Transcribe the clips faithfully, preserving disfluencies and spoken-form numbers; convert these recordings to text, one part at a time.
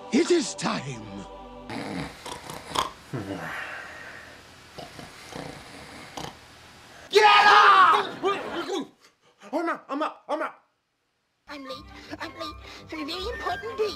It is time. Get up! I'm up, I'm up, I'm up. I'm late. I'm late for a very important date.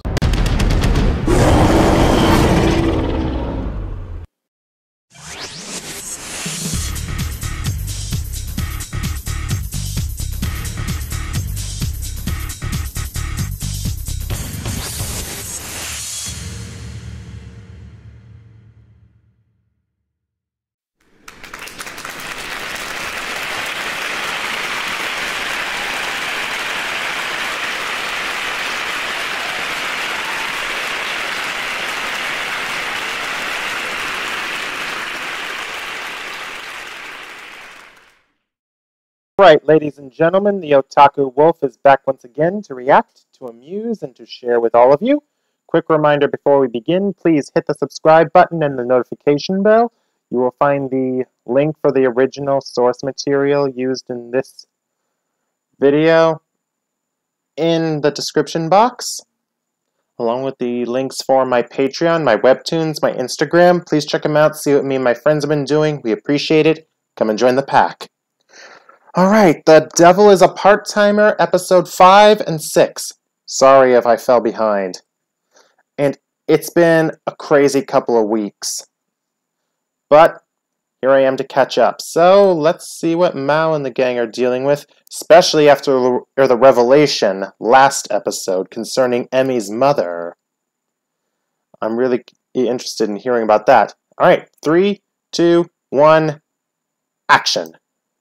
Right, ladies and gentlemen, the Otaku Wolf is back once again to react, to amuse, and to share with all of you. Quick reminder before we begin, please hit the subscribe button and the notification bell. You will find the link for the original source material used in this video in the description box, along with the links for my Patreon, my Webtoons, my Instagram. Please check them out, see what me and my friends have been doing. We appreciate it. Come and join the pack. Alright, The Devil is a Part-Timer, Episode five and six. Sorry if I fell behind. And it's been a crazy couple of weeks. But here I am to catch up. So let's see what Mao and the gang are dealing with, especially after the revelation last episode concerning Emi's mother. I'm really interested in hearing about that. Alright, three, two, one, action.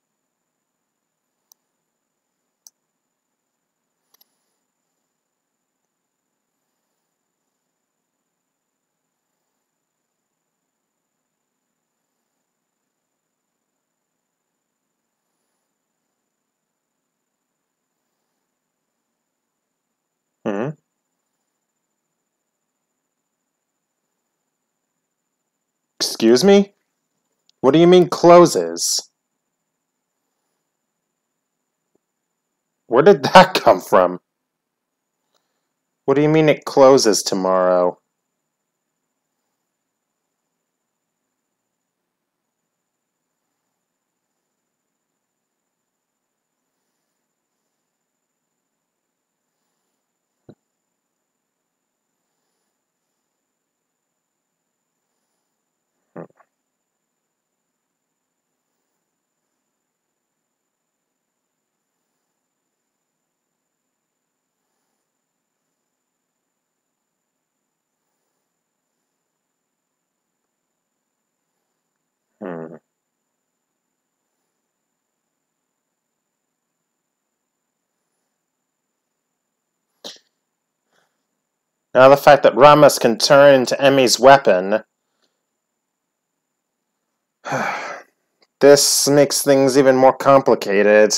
Hmm. Excuse me? What do you mean closes? Where did that come from? What do you mean it closes tomorrow? Hmm. Now the fact that Ramos can turn into Emi's weapon... this makes things even more complicated.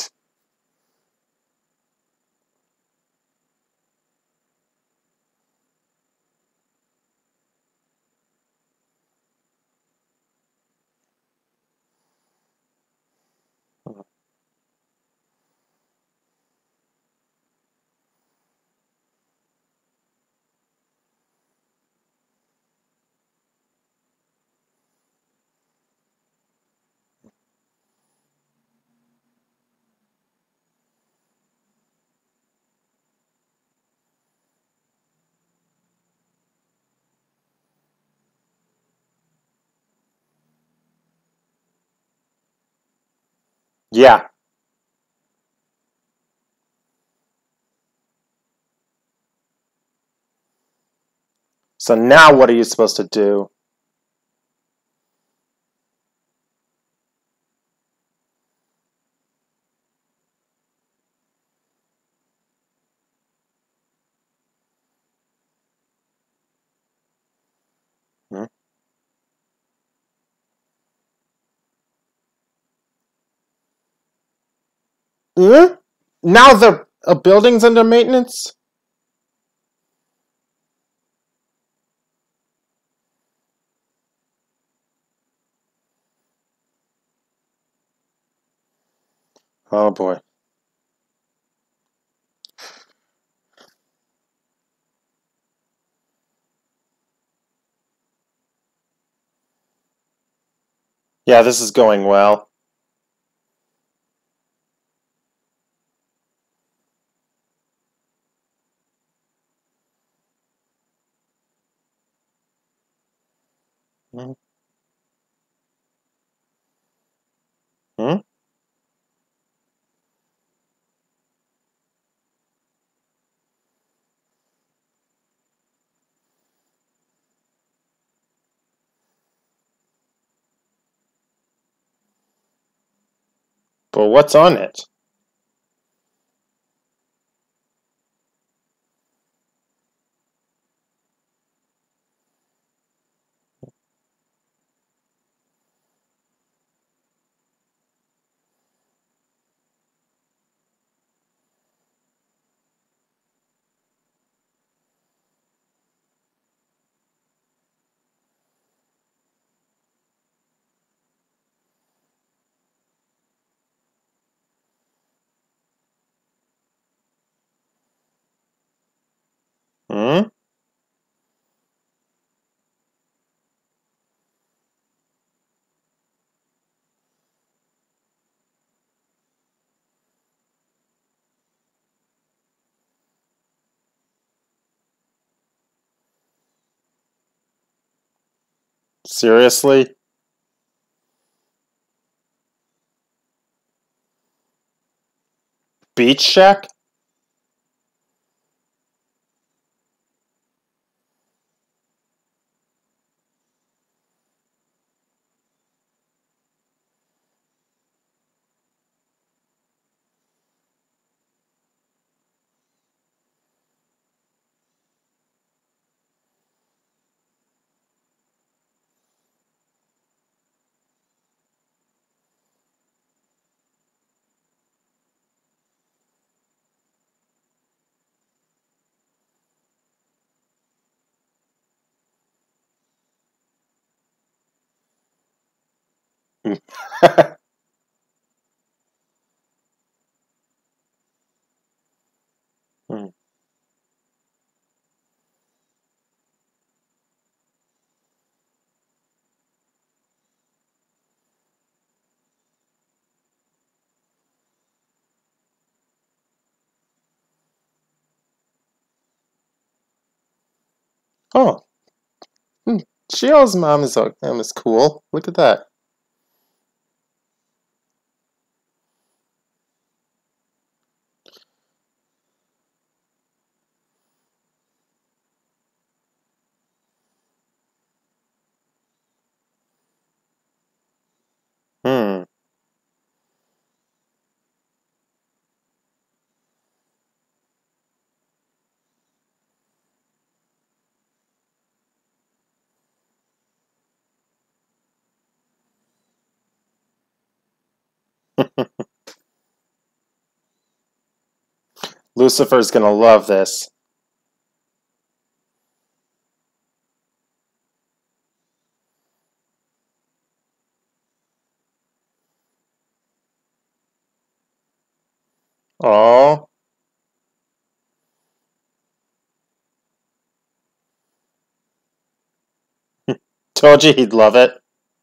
Yeah. So now what are you supposed to do? Hmm? Hmm? Now the uh, building's under maintenance? Oh boy. Yeah, this is going well. Hmm? Hmm? But what's on it? Hmm? Seriously? Beach shack? Hmm. Oh, hmm. Shio's mom is, um, is cool. Look at that. Hmm. Lucifer's gonna love this. Oh, told you he'd love it.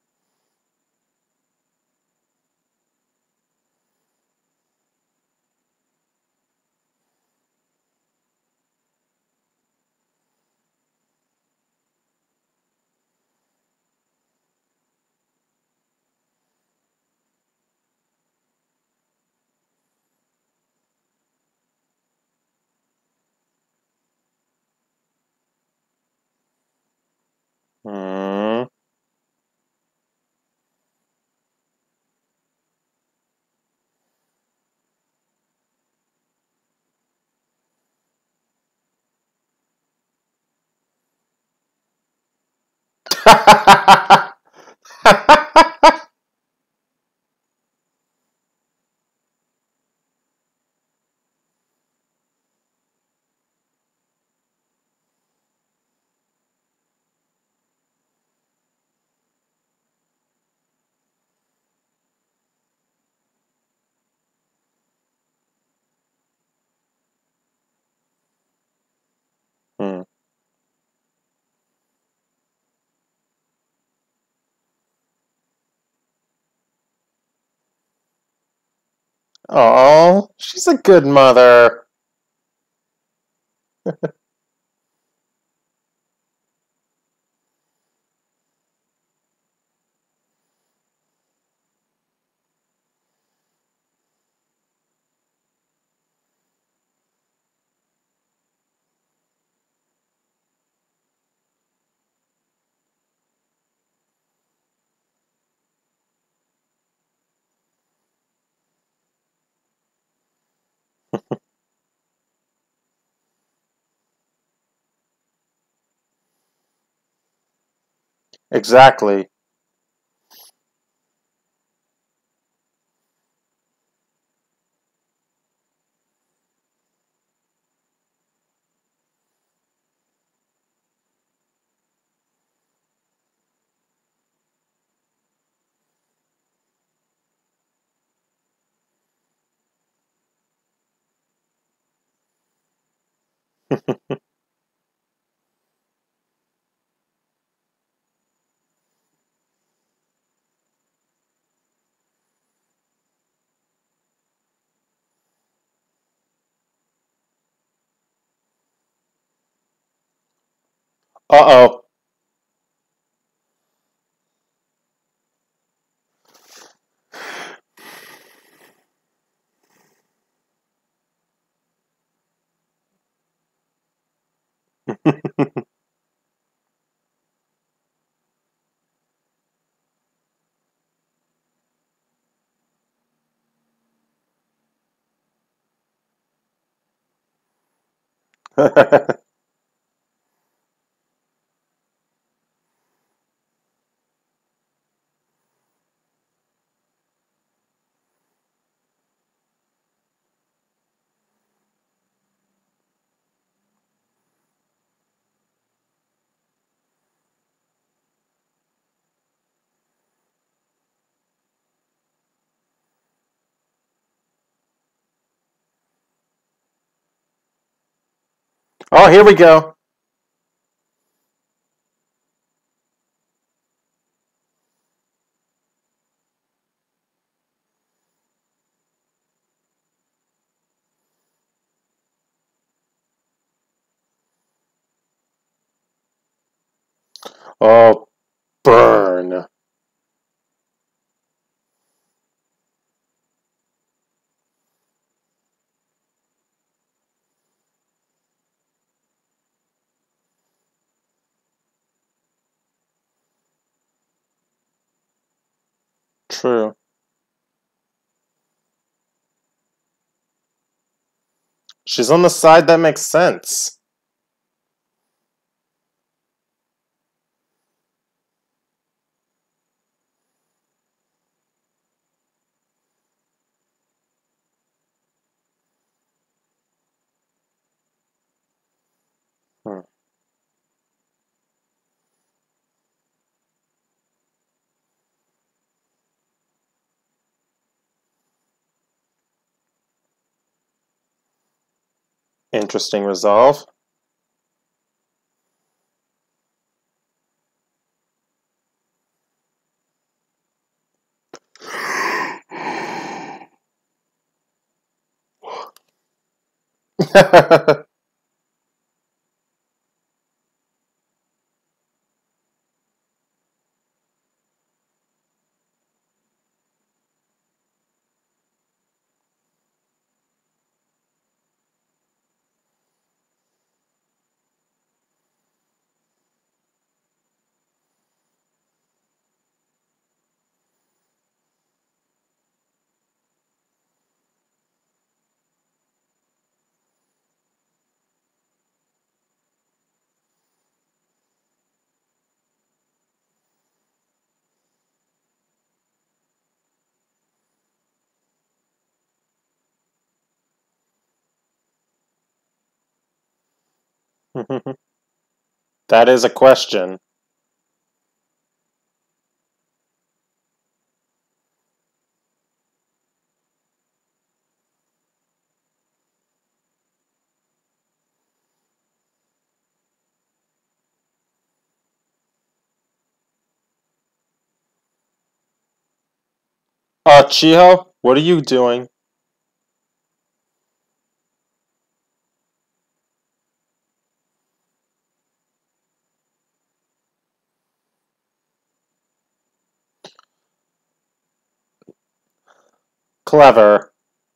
Hmm. Hmm. Oh, she's a good mother. Exactly. Uh-oh. Oh, here we go. Oh, burn. True. She's on the side that makes sense. Hmm. Interesting resolve. That is a question. That is a question. Uh, Chiho, what are you doing? clever.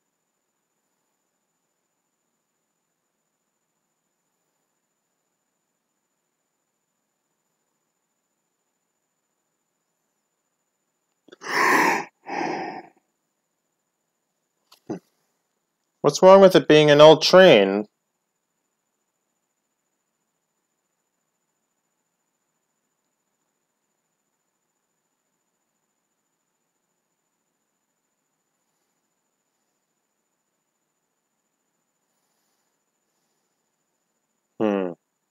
What's wrong with it being an old train? Hmm.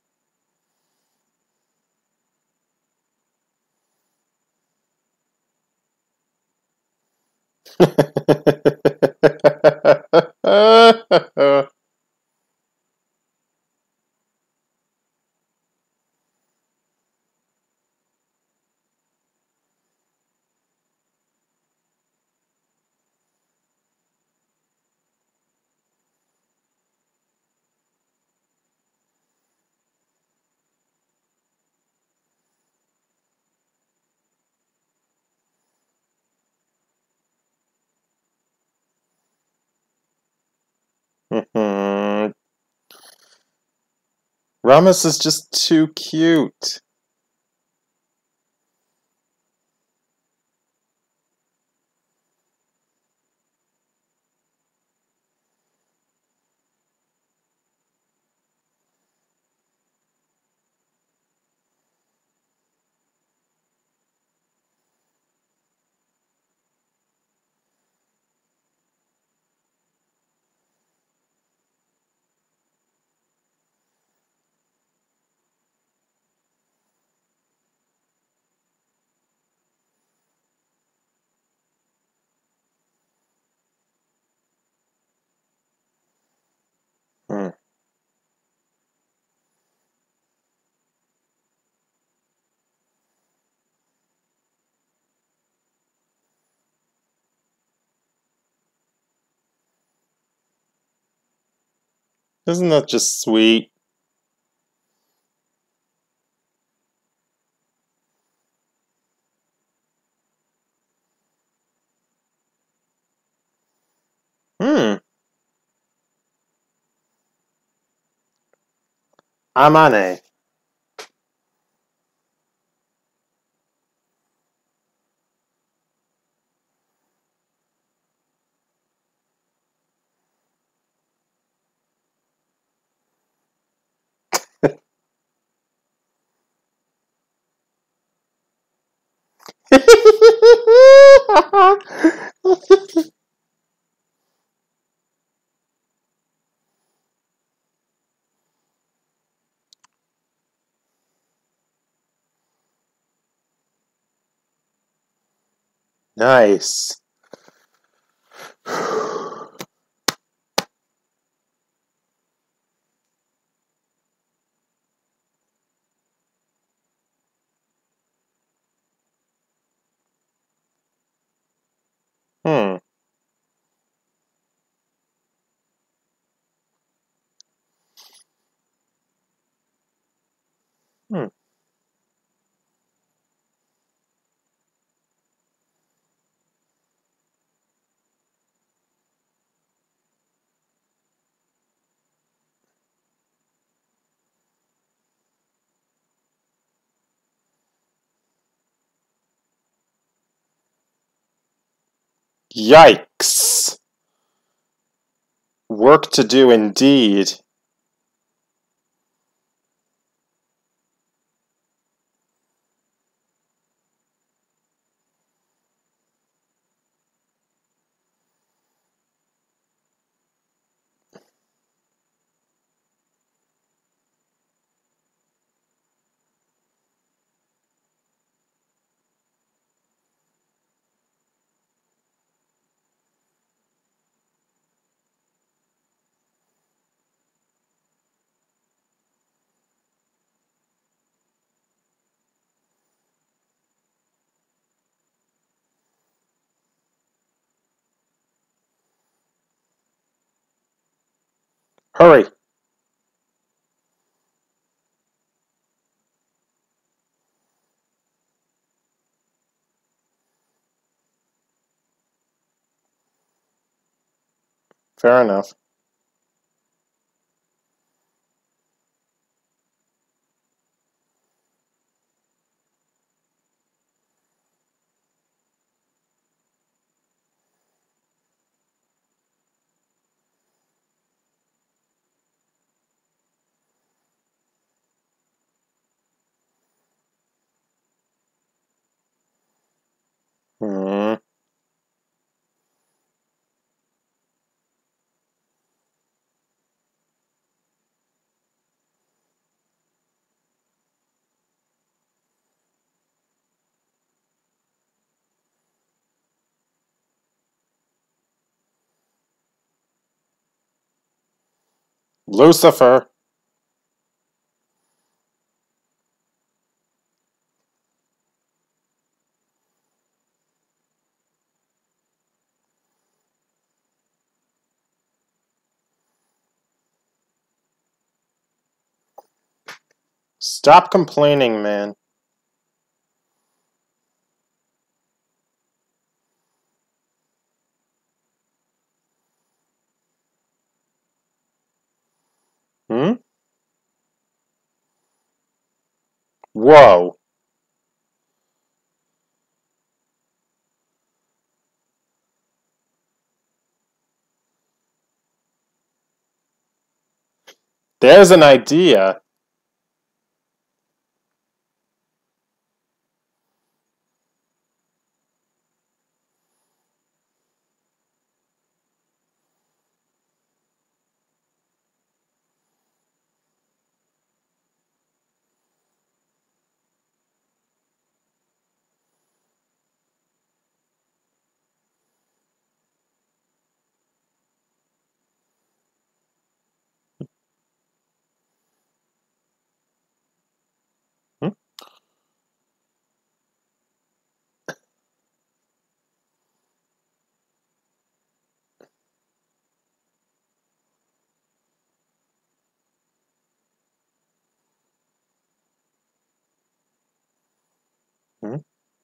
Ramos is just too cute. Hmm. Isn't that just sweet? Hmm. Amane. Nice. Hmm. Hmm. Yikes. Work to do indeed. Hurry. Fair enough. Hmm. Lucifer. Stop complaining, man. Hmm? Whoa. There's an idea. Hmm? Hmm?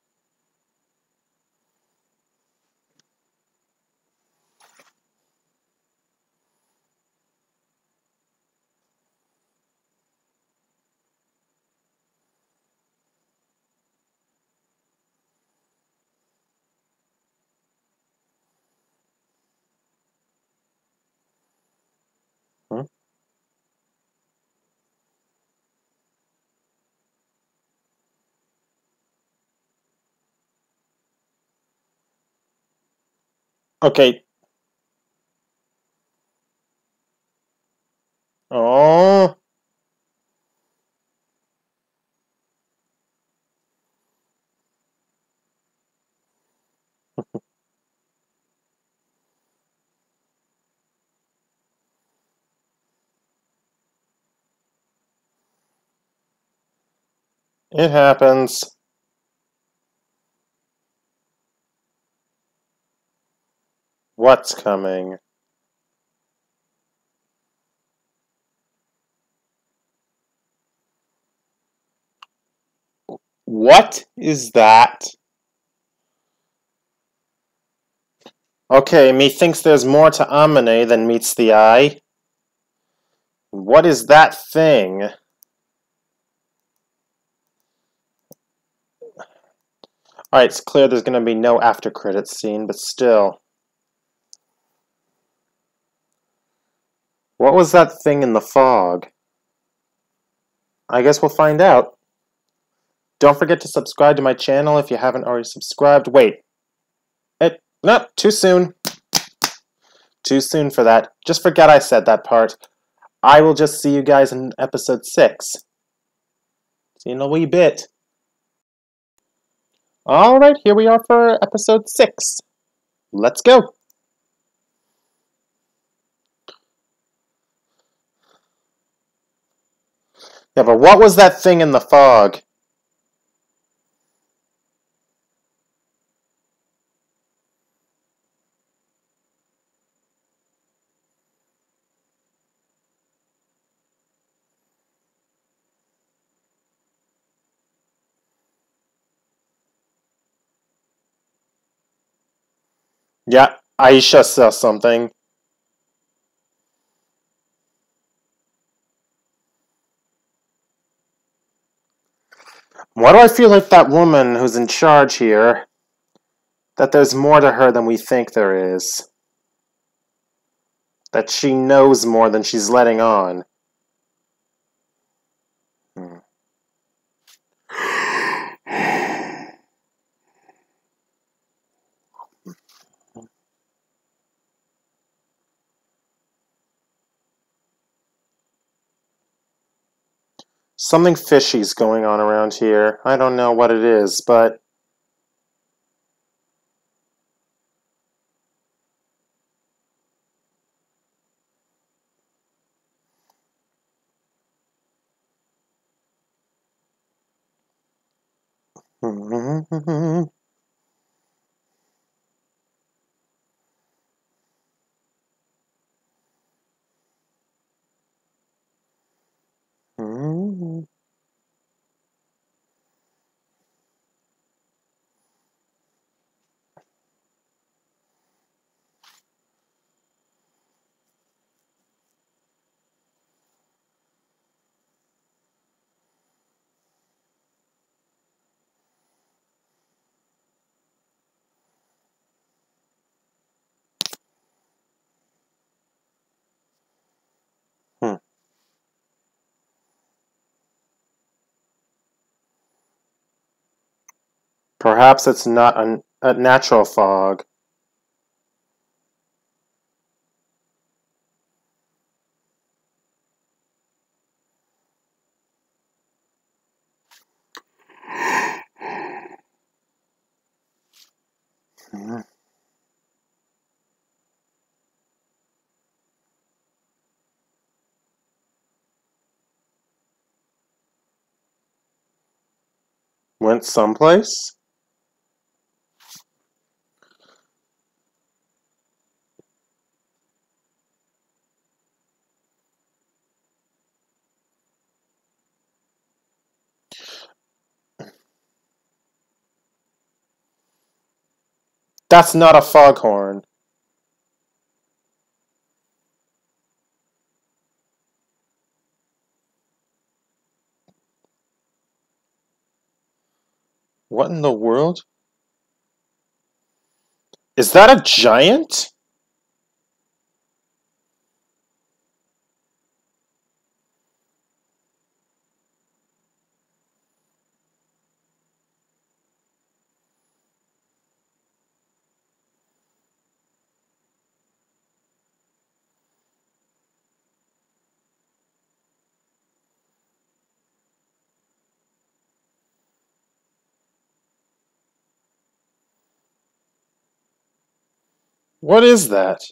Hmm? Okay. Oh. It happens. What's coming? What is that? Okay, methinks there's more to Amine than meets the eye. What is that thing? Alright, it's clear there's gonna be no after credits scene, but still. What was that thing in the fog? I guess we'll find out. Don't forget to subscribe to my channel if you haven't already subscribed. Wait. It, no, too soon. Too soon for that. Just forget I said that part. I will just see you guys in episode six. See you in a wee bit. Alright, here we are for episode six. Let's go. Yeah, but what was that thing in the fog? Yeah, Aisha saw something. Why do I feel like that woman who's in charge here, that there's more to her than we think there is? That she knows more than she's letting on? Hmm. Something fishy's going on around here. I don't know what it is, but... Hmm. Perhaps it's not a, a natural fog. Hmm. Went someplace? That's not a foghorn. What in the world? Is that a giant? What is that?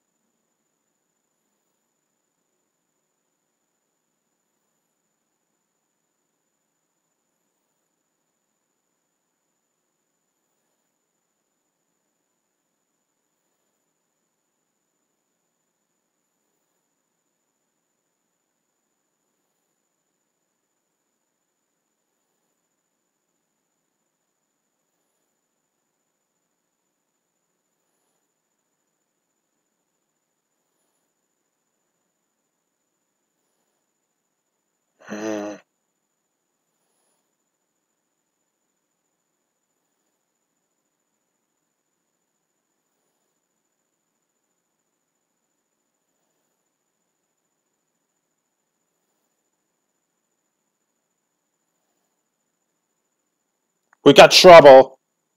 We got trouble.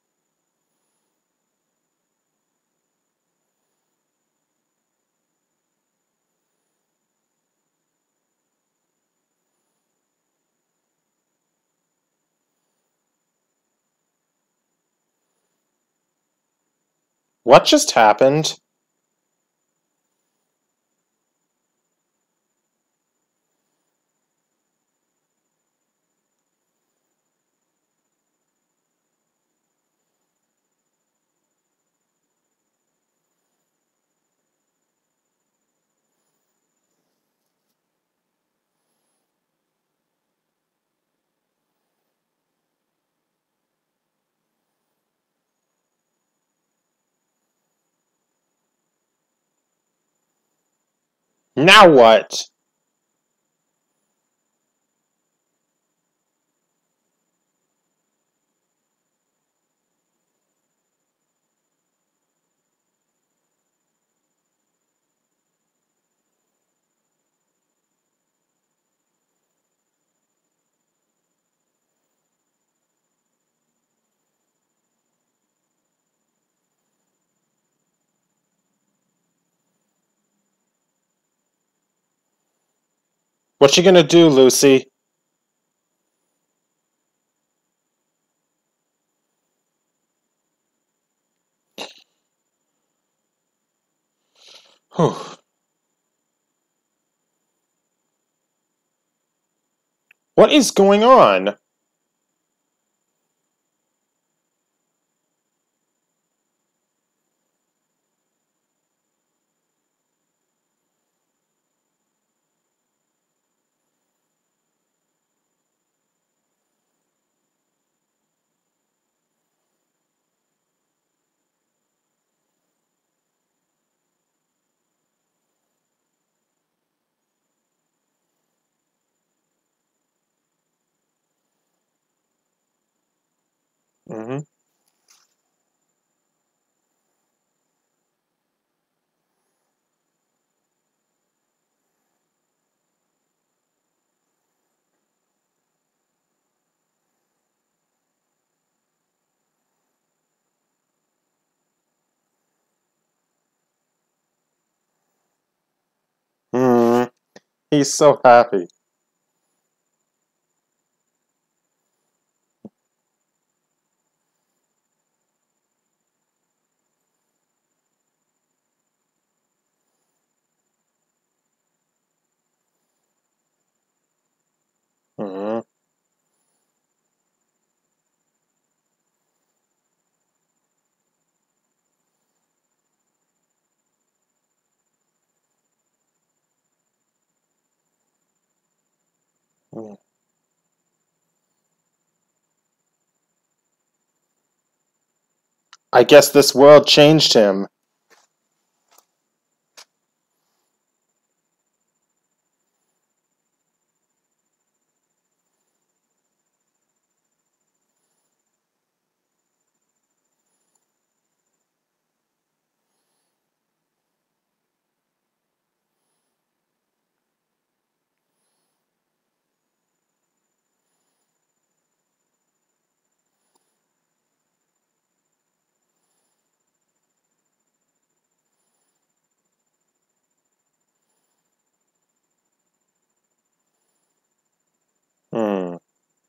What just happened? Now what? What's she gonna do, Lucy? Whew. What is going on? Mm-hmm. Mm, he's so happy. Mm-hmm. Mm. I guess this world changed him. Hmm.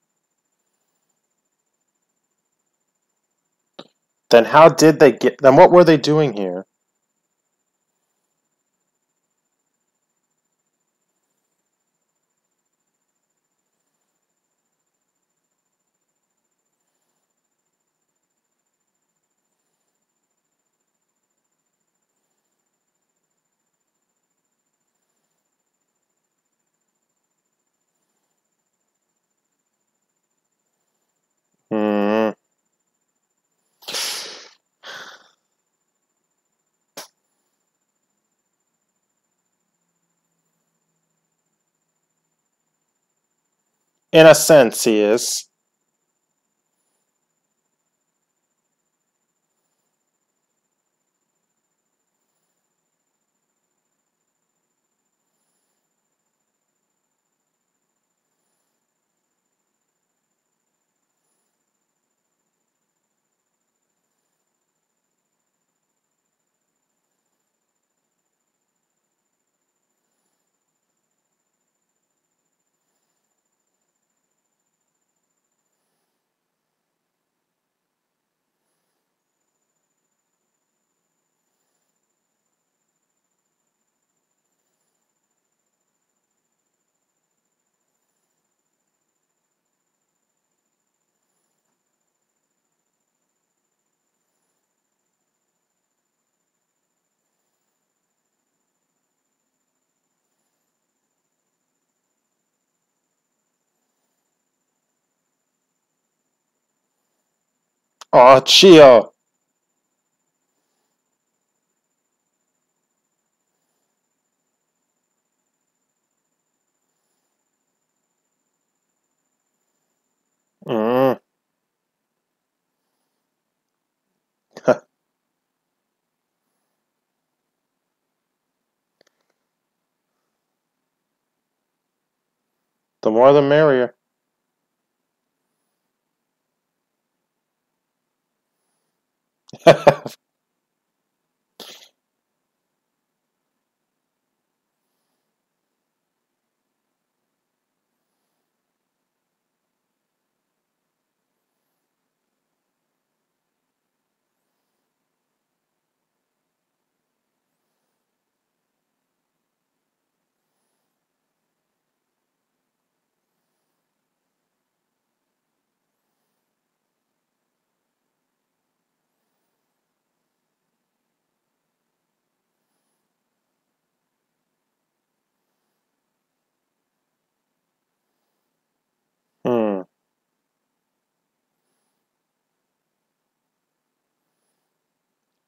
Then how did they get... Then what were they doing here? Hmm. In a sense, he is. Oh, Chio. Mm. The more the merrier.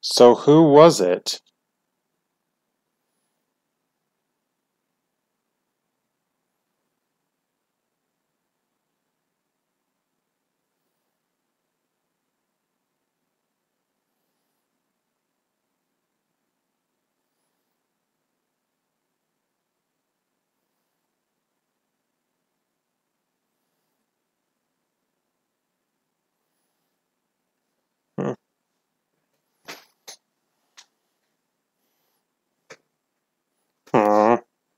So who was it? Hmm. Hmm.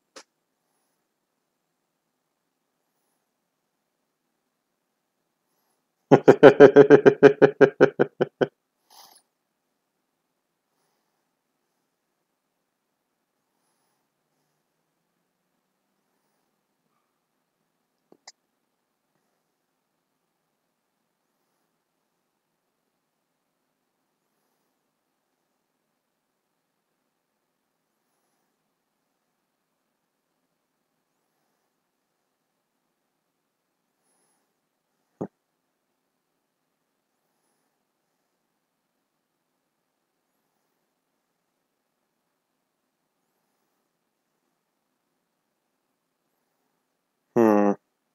Hmm.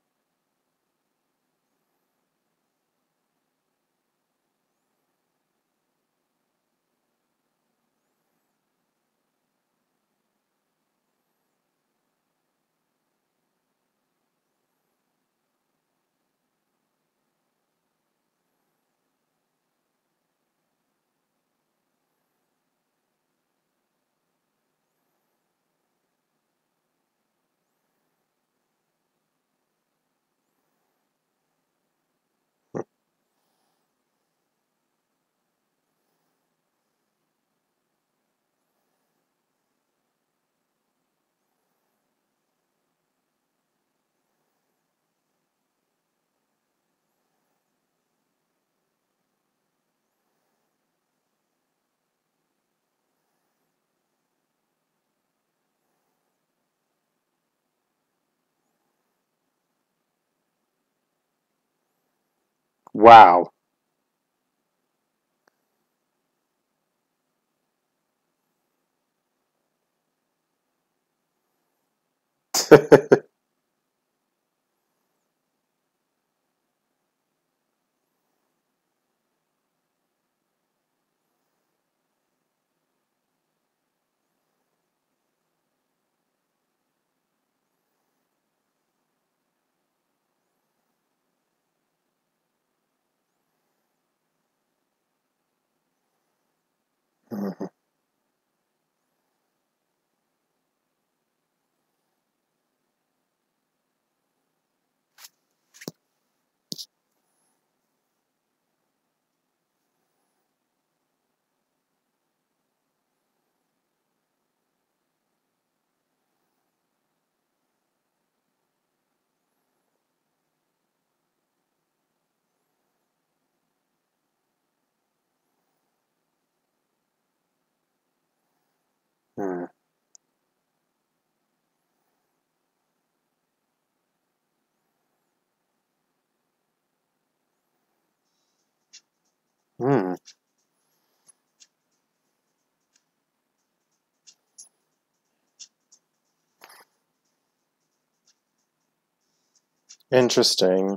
Wow. Hmm. Hmm. Interesting.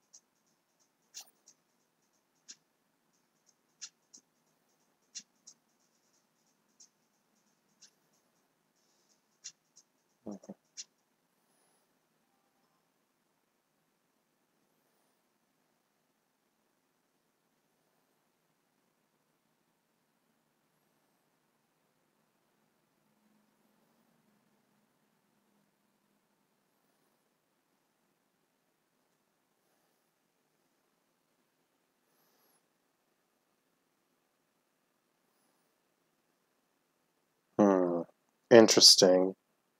Hmm. Interesting.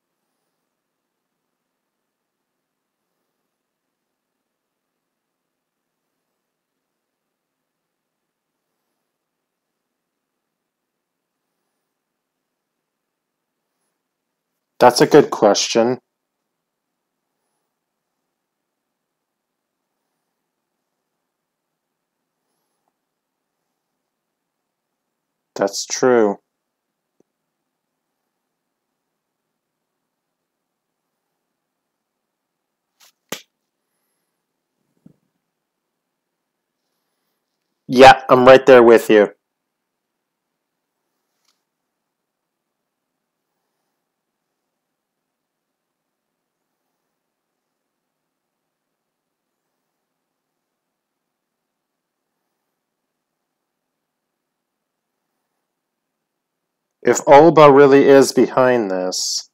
That's a good question. That's true. Yeah, I'm right there with you. If Olba really is behind this...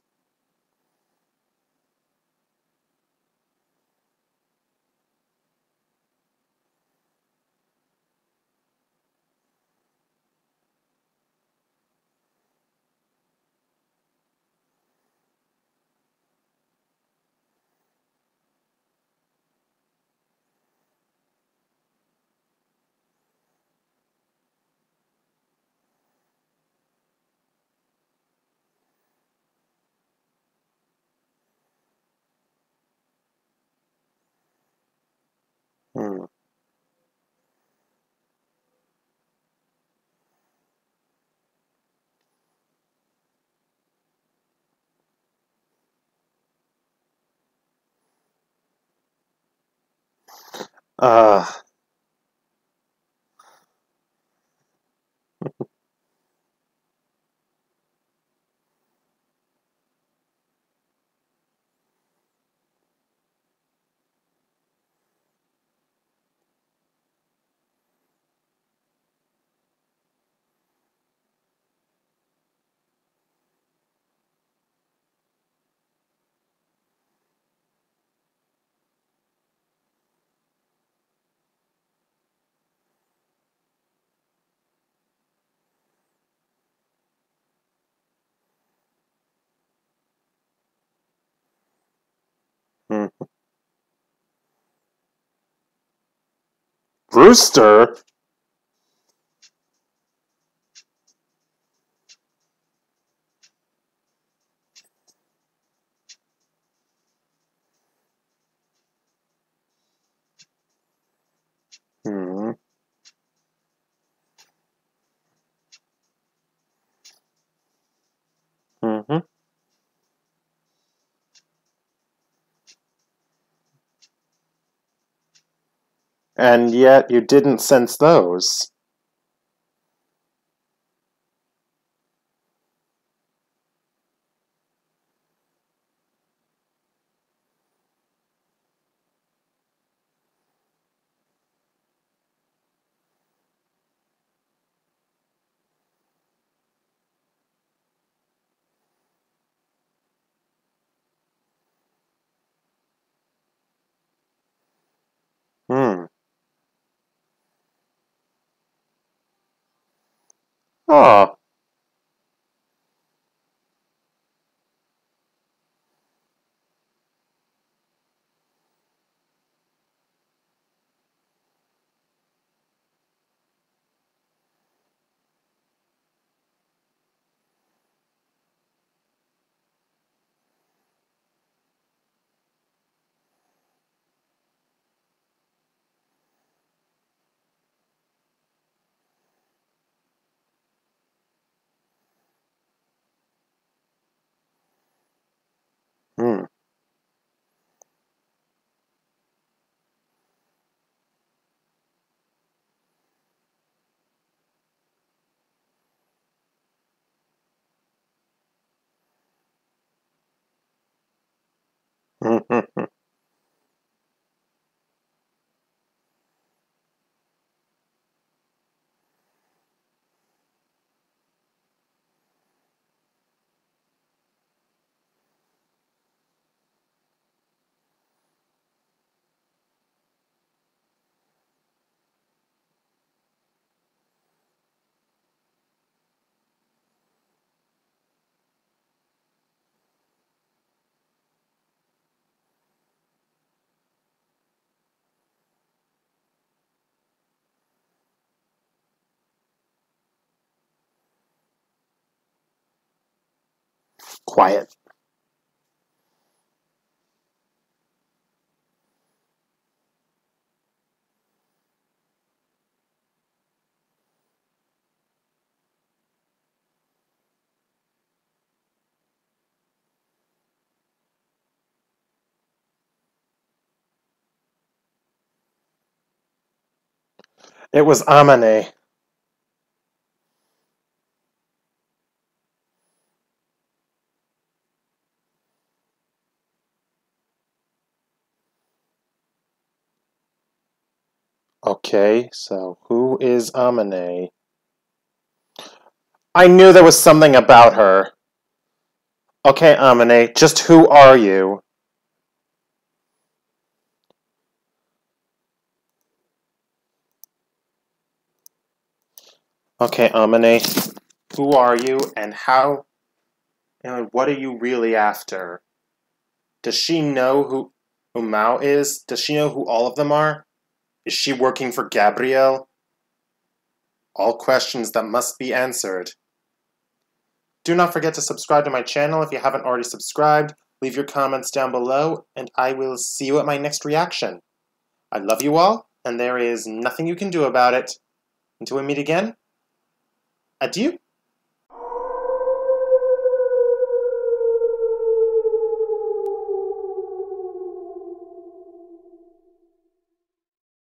Hmm. Uh... Hmm. Rooster? Hmm. Mm-hmm. And yet you didn't sense those. Hmm. Oh. Hmm. Mm-hmm. Quiet. It was Amane. Okay, so who is Amane? I knew there was something about her. Okay, Amane, just who are you? Okay, Amane, who are you and how and what are you really after? Does she know who Umao is? Does she know who all of them are? Is she working for Gabriel? All questions that must be answered. Do not forget to subscribe to my channel if you haven't already subscribed. Leave your comments down below, and I will see you at my next reaction. I love you all, and there is nothing you can do about it. Until we meet again, adieu.